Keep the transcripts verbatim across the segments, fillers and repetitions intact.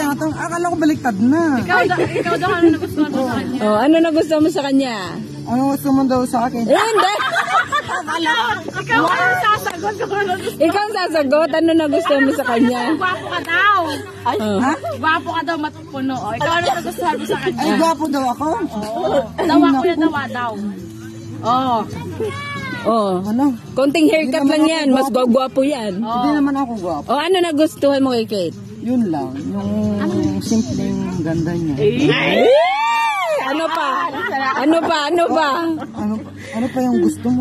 to. Akala ko baliktad na. Ikaw daw, ikaw daw ano nagustuhan mo sa kanya? Oh, ano nagustuhan mo sa kanya? Ano gusto mo daw sa akin? Eh, hindi. Ikaw ano sasagot ko ano gusto? Ikaw ang sasagot. Ano nagustuhan mo sa kanya? Gwapo ka daw. Oh. Ha? Gwapo ka daw matupuno. O, ikaw ano nagustuhan mo sa kanya? Ay, gwapo daw ako? Oo. Dawa ko yan, dawa daw. Oo. Oh. Ano? Konting haircut lang yan. Mas gwagwapo yan. Hindi naman ako gwapo. Oh, ano nagustuhan mo kay Kate? Yun lang. Yung simpleng ganda niya. Eh, ano pa? Ano pa? Ano pa? Ano, ano pa yung gusto mo?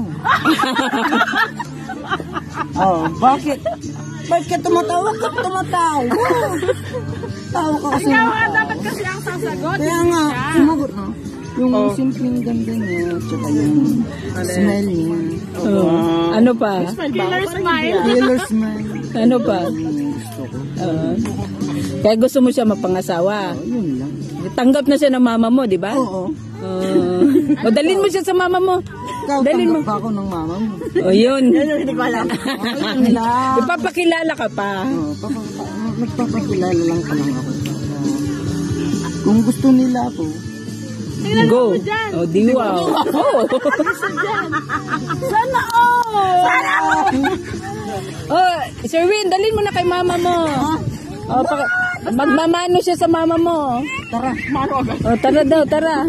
Oh, bakit? Bakit ka tumatawa? Ka tumatawa? Tawa ka kasi. Ikaw nga dapat kasi ang sasagot. Kaya nga, sumagot no? Yung simpleng ganda niya, tsaka yung smile niya. Oh. Ano pa? Killer smile. Killer smile. Ano pa? Yung gusto ko. Uh, kaya gusto mo siya mapangasawa. Yun lang. Tanggap na siya ng mama mo, di ba? Oo. Uh, o dalhin mo siya sa mama mo. Ikaw, Dalhin mo. tanggap ba ako ng mama mo? O yun. Hindi ko alam. Ayun nila. Ipapakilala ka pa. Oh, papa, nagpapakilala lang pa lang ako. Uh, kung gusto nila ako, Go. O, diwa. Oh. Sana all! Sana all! Oh, Sir Win, dalhin mo na kay mama mo. Oh, pa- magmamano siya sa mama mo. tara, mano agad. Oh, tara daw, tara.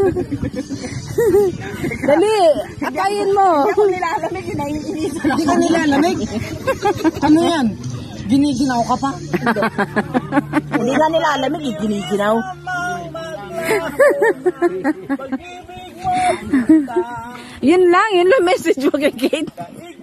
Dali, akayin mo. Kung nilalamig, yun ay iniinisan Hindi ka nilalamig. Ano yan? Giniginaw ka pa? Hindi ka nilalamig, giniginaw. Yun lang, yun lang message mo kay Kate.